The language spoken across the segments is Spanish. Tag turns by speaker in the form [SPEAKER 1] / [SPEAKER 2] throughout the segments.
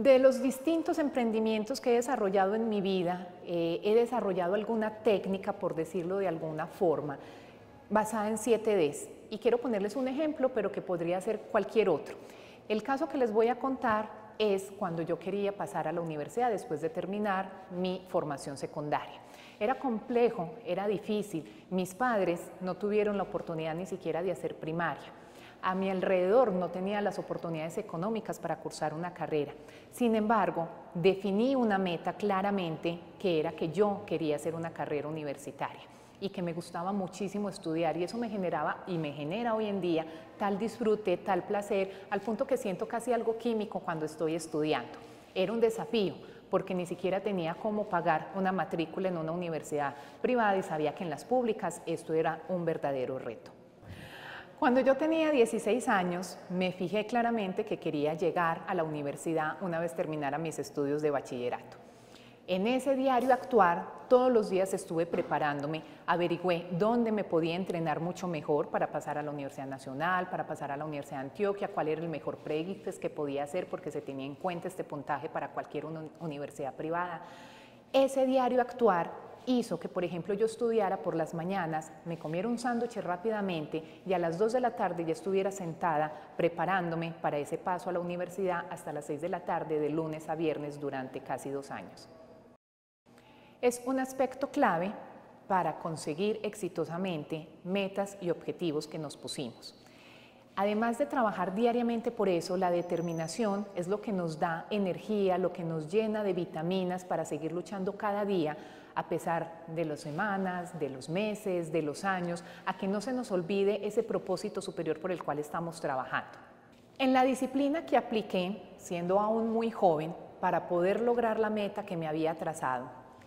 [SPEAKER 1] De los distintos emprendimientos que he desarrollado en mi vida, he desarrollado alguna técnica, por decirlo de alguna forma, basada en 7Ds. Y quiero ponerles un ejemplo, pero que podría ser cualquier otro. El caso que les voy a contar es cuando yo quería pasar a la universidad después de terminar mi formación secundaria. Era complejo, era difícil. Mis padres no tuvieron la oportunidad ni siquiera de hacer primaria. A mi alrededor no tenía las oportunidades económicas para cursar una carrera. Sin embargo, definí una meta claramente, que era que yo quería hacer una carrera universitaria y que me gustaba muchísimo estudiar, y eso me generaba y me genera hoy en día tal disfrute, tal placer, al punto que siento casi algo químico cuando estoy estudiando. Era un desafío, porque ni siquiera tenía cómo pagar una matrícula en una universidad privada y sabía que en las públicas esto era un verdadero reto. Cuando yo tenía 16 años, me fijé claramente que quería llegar a la universidad una vez terminara mis estudios de bachillerato. En ese diario actuar, todos los días estuve preparándome, averigüé dónde me podía entrenar mucho mejor para pasar a la Universidad Nacional, para pasar a la Universidad de Antioquia, cuál era el mejor pre-ICFES que podía hacer, porque se tenía en cuenta este puntaje para cualquier universidad privada. Ese diario actuar hizo que, por ejemplo, yo estudiara por las mañanas, me comiera un sándwich rápidamente y a las 2 de la tarde ya estuviera sentada preparándome para ese paso a la universidad hasta las 6 de la tarde, de lunes a viernes, durante casi 2 años. Es un aspecto clave para conseguir exitosamente metas y objetivos que nos pusimos. Además de trabajar diariamente por eso, la determinación es lo que nos da energía, lo que nos llena de vitaminas para seguir luchando cada día, a pesar de las semanas, de los meses, de los años, a que no se nos olvide ese propósito superior por el cual estamos trabajando. En la disciplina que apliqué, siendo aún muy joven, para poder lograr la meta que me había trazado,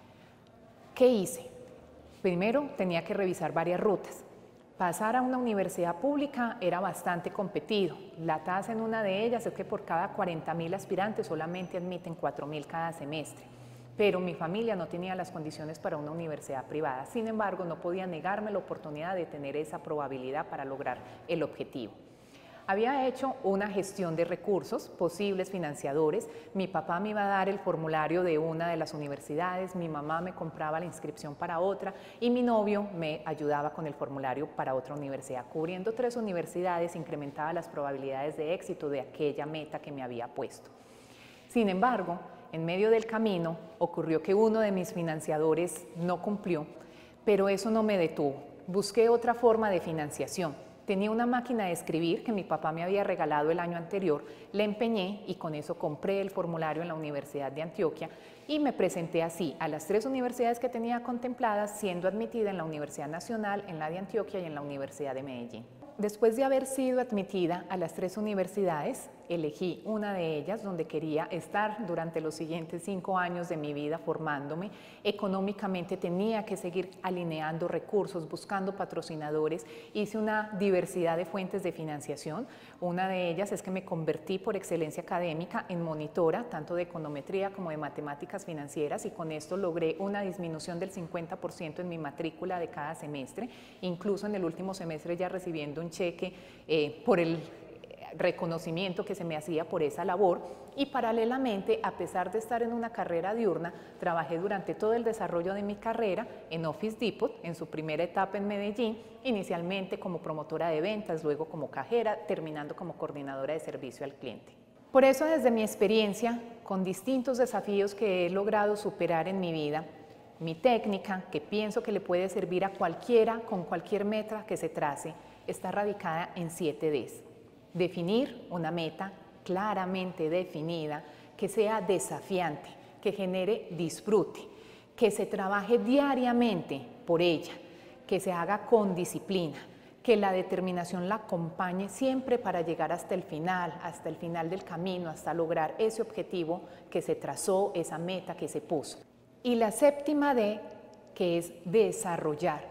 [SPEAKER 1] ¿qué hice? Primero tenía que revisar varias rutas. Pasar a una universidad pública era bastante competido. La tasa en una de ellas es que por cada 40.000 aspirantes solamente admiten 4.000 cada semestre. Pero mi familia no tenía las condiciones para una universidad privada. Sin embargo, no podía negarme la oportunidad de tener esa probabilidad para lograr el objetivo. Había hecho una gestión de recursos, posibles financiadores. Mi papá me iba a dar el formulario de una de las universidades, mi mamá me compraba la inscripción para otra y mi novio me ayudaba con el formulario para otra universidad. Cubriendo 3 universidades incrementaba las probabilidades de éxito de aquella meta que me había puesto. Sin embargo, en medio del camino ocurrió que uno de mis financiadores no cumplió, pero eso no me detuvo. Busqué otra forma de financiación. Tenía una máquina de escribir que mi papá me había regalado el año anterior, la empeñé y con eso compré el formulario en la Universidad de Antioquia y me presenté así a las 3 universidades que tenía contempladas, siendo admitida en la Universidad Nacional, en la de Antioquia y en la Universidad de Medellín. Después de haber sido admitida a las 3 universidades, elegí una de ellas donde quería estar durante los siguientes 5 años de mi vida formándome. Económicamente tenía que seguir alineando recursos, buscando patrocinadores. Hice una diversidad de fuentes de financiación. Una de ellas es que me convertí por excelencia académica en monitora, tanto de econometría como de matemáticas financieras, y con esto logré una disminución del 50% en mi matrícula de cada semestre, incluso en el último semestre ya recibiendo un cheque por el reconocimiento que se me hacía por esa labor. Y paralelamente, a pesar de estar en una carrera diurna, trabajé durante todo el desarrollo de mi carrera en Office Depot, en su primera etapa en Medellín, inicialmente como promotora de ventas, luego como cajera, terminando como coordinadora de servicio al cliente. Por eso, desde mi experiencia, con distintos desafíos que he logrado superar en mi vida, mi técnica, que pienso que le puede servir a cualquiera con cualquier meta que se trace, está radicada en 7Ds. Definir una meta claramente definida, que sea desafiante, que genere disfrute, que se trabaje diariamente por ella, que se haga con disciplina, que la determinación la acompañe siempre para llegar hasta el final del camino, hasta lograr ese objetivo que se trazó, esa meta que se puso. Y la 7ª D, que es desarrollar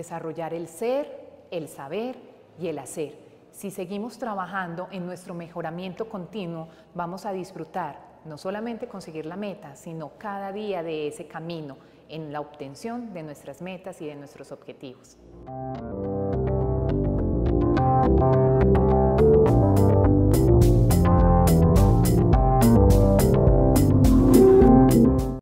[SPEAKER 1] el ser, el saber y el hacer. Si seguimos trabajando en nuestro mejoramiento continuo, vamos a disfrutar no solamente conseguir la meta, sino cada día de ese camino en la obtención de nuestras metas y de nuestros objetivos.